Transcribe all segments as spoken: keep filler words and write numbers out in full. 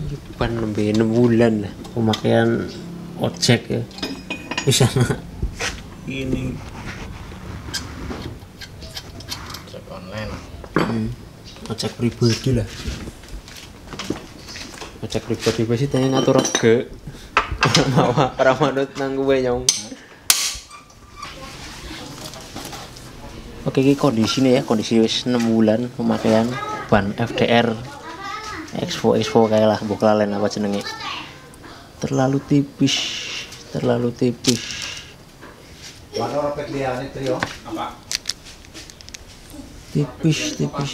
Ban nembe enam bulan lah pemakaian ojek ya. Bisa ini ojek online. hmm. ojek pribadi lah. Ojek pribadi pasti tanya ngatur rega. Mawa ora manut nang kowe nyong. Oke, ini kondisinya ya, kondisi wis enam bulan pemakaian ban F D R Expo Expo kayak lah mbok lalen apa jenenge. Terlalu tipis, terlalu tipis. Mana ora petliane trio? Apa? Tipis, tipis.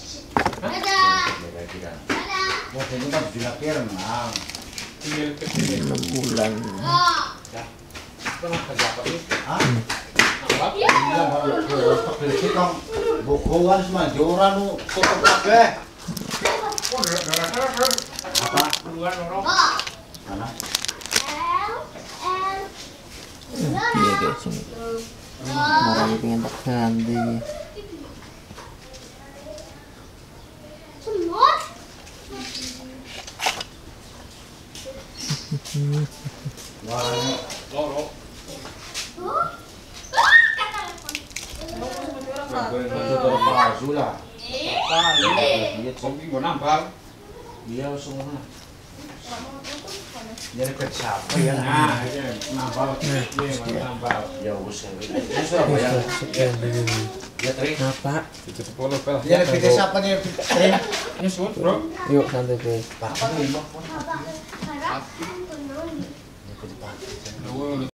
Wah, ini kan dilakir, Mang. enam bulan. Kenapa dapat ini? Hah? Apa? Iya, baru beli kang bokowan semua joran nu tutup kabeh. Oh, darah-darah. Apa? Keluar orang. Mana? Iya guys, ini. Marah pengen tak ganti. Wah, ini loro. Betul palsu lah. Iya, kopi mau nambal. Iya, semua. Jadi kecap ya. Nah, ini nambal. Iya, nambal. Ya usah. Usah ya. Ya, Tri. Apa? Itu sepuluh pel. Ya, kita siapa nih, Tri? Ini suut, Bro. Yuk santai guys. Apa nih, Bang?